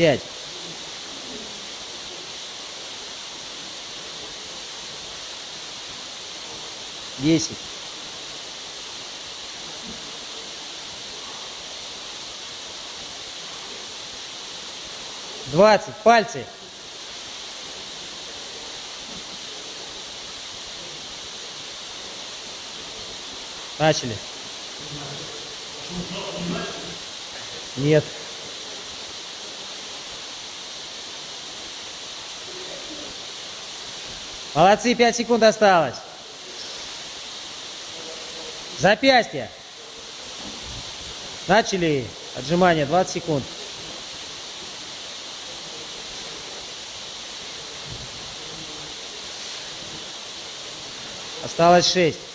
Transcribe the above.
5. 10. 20. Пальцы. Начали. Нет. Молодцы, 5 секунд осталось. Запястье. Начали. Отжимания, 20 секунд. Осталось 6.